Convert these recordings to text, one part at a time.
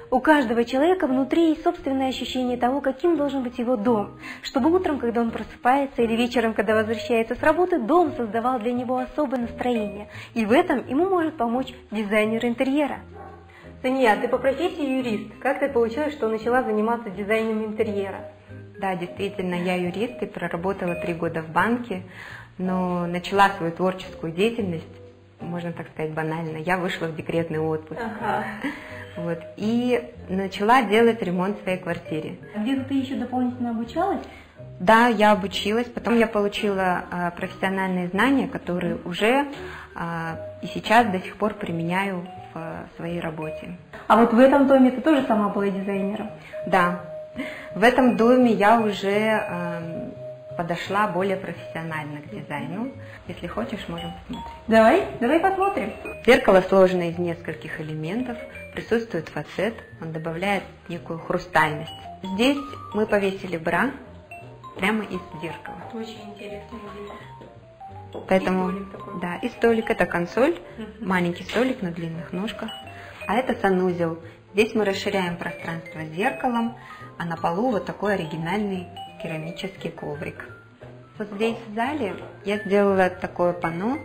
У каждого человека внутри есть собственное ощущение того, каким должен быть его дом, чтобы утром, когда он просыпается, или вечером, когда возвращается с работы, дом создавал для него особое настроение, и в этом ему может помочь дизайнер интерьера. Сания, ты по профессии юрист. Как так получилось, что начала заниматься дизайном интерьера? Да, действительно, я юрист и проработала 3 года в банке, но начала свою творческую деятельность, можно так сказать, банально. Я вышла в декретный отпуск. Вот, и начала делать ремонт в своей квартире. А где-то ты еще дополнительно обучалась? Да, я обучилась, потом я получила профессиональные знания, которые уже и сейчас до сих пор применяю в своей работе. А вот в этом доме ты тоже сама была дизайнером? Да, в этом доме я уже подошла более профессионально к дизайну. Если хочешь, можем посмотреть. Давай посмотрим. Зеркало сложено из нескольких элементов, присутствует фацет, он добавляет некую хрустальность. Здесь мы повесили бра прямо из зеркала. Очень интересно. Поэтому, да, и столик, это консоль, маленький столик на длинных ножках, а это санузел. Здесь мы расширяем пространство зеркалом, а на полу вот такой оригинальный керамический коврик. Вот здесь в зале я сделала такое панно,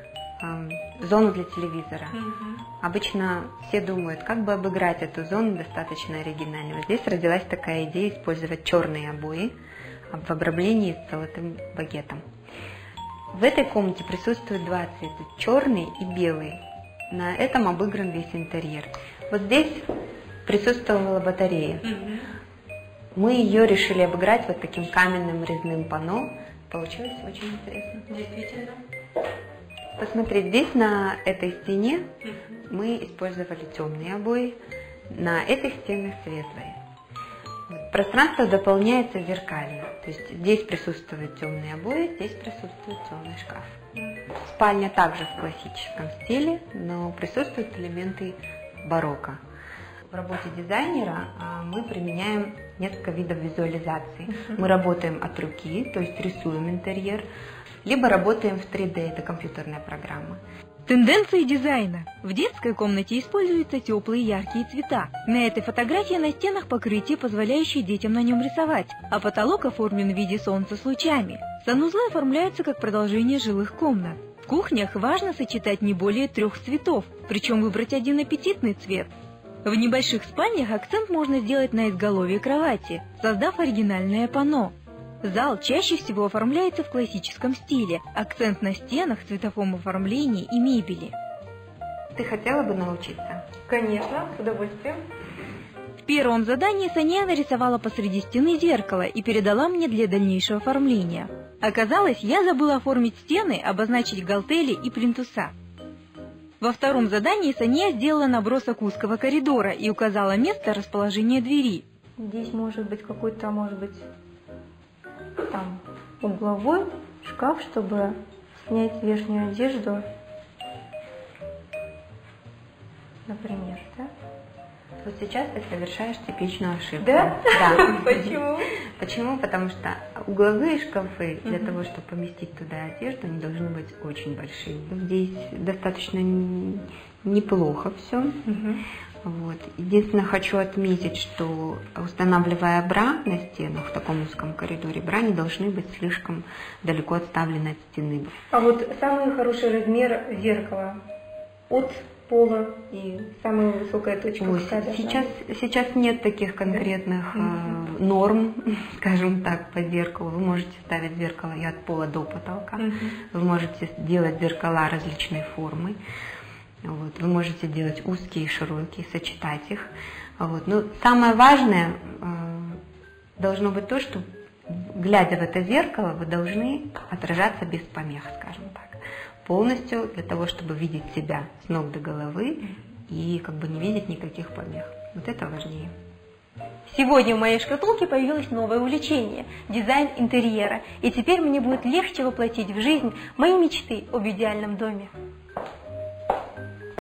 зону для телевизора. Обычно все думают, как бы обыграть эту зону достаточно оригинально. Вот здесь родилась такая идея использовать черные обои в обрамлении с золотым багетом. В этой комнате присутствуют 2 цвета, черный и белый. На этом обыгран весь интерьер. Вот здесь присутствовала батарея. Мы ее решили обыграть вот таким каменным резным панно. Получилось очень интересно. Действительно. Посмотри, здесь на этой стене мы использовали темные обои, на этих стенах светлые. Пространство дополняется зеркально. То есть здесь присутствуют темные обои, здесь присутствует темный шкаф. Спальня также в классическом стиле, но присутствуют элементы барокко. В работе дизайнера мы применяем несколько видов визуализации. Мы работаем от руки, то есть рисуем интерьер, либо работаем в 3D, это компьютерная программа. Тенденции дизайна. В детской комнате используются теплые яркие цвета. На этой фотографии на стенах покрытие, позволяющее детям на нем рисовать, а потолок оформлен в виде солнца с лучами. Санузлы оформляются как продолжение жилых комнат. В кухнях важно сочетать не более 3 цветов, причем выбрать один аппетитный цвет. В небольших спальнях акцент можно сделать на изголовье кровати, создав оригинальное панно. Зал чаще всего оформляется в классическом стиле, акцент на стенах, цветовом оформлении и мебели. Ты хотела бы научиться? Конечно, с удовольствием. В первом задании Сания нарисовала посреди стены зеркало и передала мне для дальнейшего оформления. Оказалось, я забыла оформить стены, обозначить галтели и плинтуса. Во втором задании Сания сделала набросок узкого коридора и указала место расположения двери. Здесь может быть какой-то, там угловой шкаф, чтобы снять верхнюю одежду, например, да? Вот сейчас ты совершаешь типичную ошибку. Да? Да. Почему? Почему? Потому что угловые шкафы, для того, чтобы поместить туда одежду, они должны быть очень большие. Здесь достаточно неплохо все. Вот. Единственное, хочу отметить, что устанавливая бра на стенах в таком узком коридоре, бра не должны быть слишком далеко отставлены от стены. А вот самый хороший размер зеркала от пола и самая высокая точка? Сейчас нет таких конкретных норм, скажем так, по зеркалу. Вы можете ставить зеркало и от пола до потолка. Вы можете делать зеркала различной формы. Вот, вы можете делать узкие и широкие, сочетать их. Вот. Но самое важное должно быть то, что, глядя в это зеркало, вы должны отражаться без помех, скажем так. Полностью для того, чтобы видеть себя с ног до головы и не видеть никаких помех. Вот это важнее. Сегодня в моей шкатулке появилось новое увлечение – дизайн интерьера. И теперь мне будет легче воплотить в жизнь мои мечты об идеальном доме.